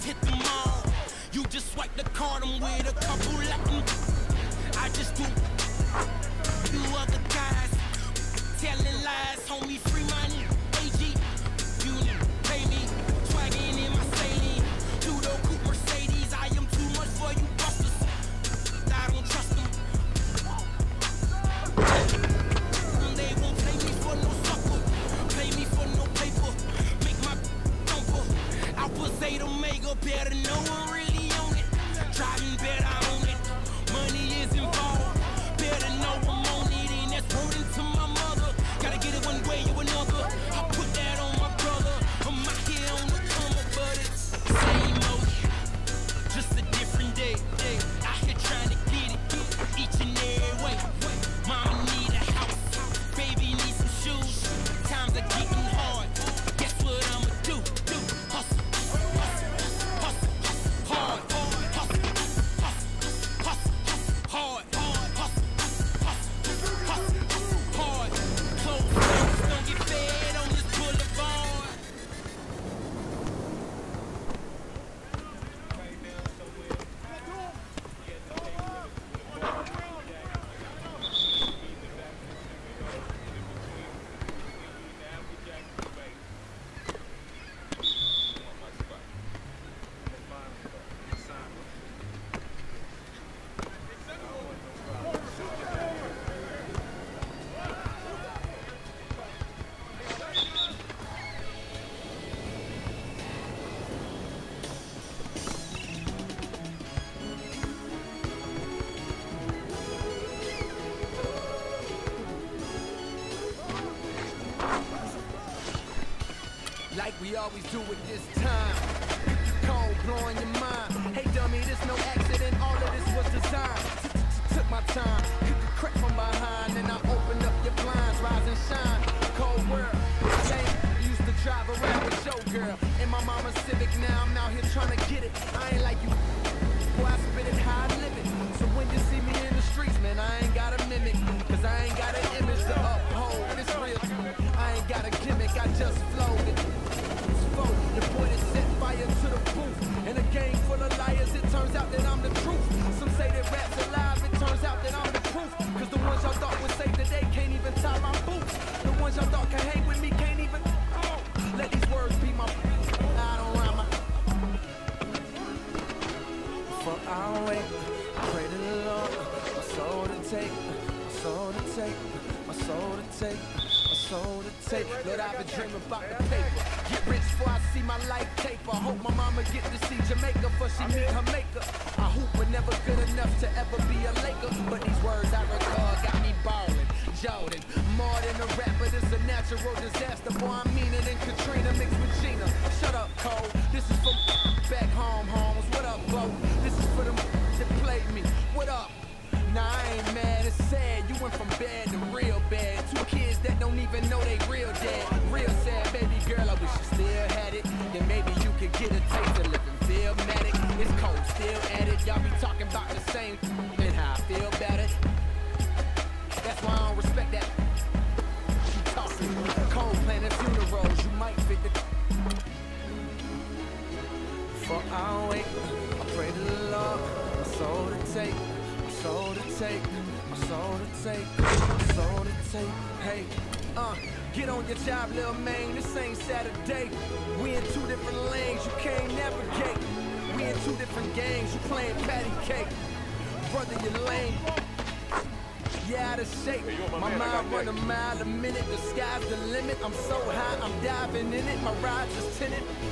hit them all. You just swipe the card, I'm with a couple Latin. I just do you other guys telling lies, homie, free money. AG, you pay me, swagging in my saline. Judo coupe Mercedes, I am too much for you busters. I don't trust them. They won't play me for no sucker, play me for no paper. Make my thumper. I was 8 Omega, better no one really own it. Driving better own it. Money is involved, better know I'm on it, and that's burden to my mother. Gotta get it one way or another. I put that on my brother. I'm out here on the come up, but it's same old, just a different day. Out here trying to get it each and every way. Mama need a house, baby need some shoes. Times are getting hard. Guess what I'ma do? Hustle, hustle, hard, hustle, hard, hard. Close doors don't get fed on this boulevard. Like we always do at this time. Cold blowing your mind. Hey dummy, this no accident, all of this was designed. Took my time, crack from behind, and I opened up your blinds, rise and shine. Cold world, same. Used to drive around with your girl in my mama's Civic. Now I'm out here trying to get it. I ain't like you, boy, I spit it how I live it. So when you see me in the streets, man, I ain't got a mimic, cause I ain't got an image to uphold. It's real, I ain't got a gimmick, I just flowed it. The boy that set fire to the booth. In a game full of liars, it turns out that I'm the truth. Some say that rap's alive, it turns out that I'm the proof. Cause the ones y'all thought would save the day can't even tie my boots. The ones y'all thought can hang with me can't even let these words be my I don't rhyme my for our way. Pray to the Lord, my soul to take, my soul to take, my soul to take, my soul to take. Lord, I've been dreaming about the paper. Get rich before I see my life taper. Hope my mama get to see Jamaica before she meet her maker. I hoop but never good enough to ever be a Laker. But these words I recall got me ballin'. Jordan, more than a rapper, this a natural disaster. Boy, I'm meaner than Katrina mixed with Gina. Shut up, Cole. This is for back home, homes. What up, Bo? This is for them that played me. What up? Nah, I ain't mad, it's sad. You went from bad to real bad. 2 kids that don't even know they real dad. Real sad, baby girl, I wish you still had it. Then maybe you could get a taste of living Philmatic. It's cold, still at it. Y'all be talking about the same and how I feel about it. That's why I don't respect that. Keep talking. Cold planning funerals, you might fit the for our wake. I pray to the Lord, my soul to take. Soul to take, my soul to take, my soul to take. Hey, get on your job, little man. This ain't Saturday. We in 2 different lanes, you can't navigate. We in 2 different games, you playing patty cake. Brother, you lame. Yeah, out of shape. My mind run a mile a minute. The sky's the limit. I'm so high, I'm diving in it. My ride's just tinted.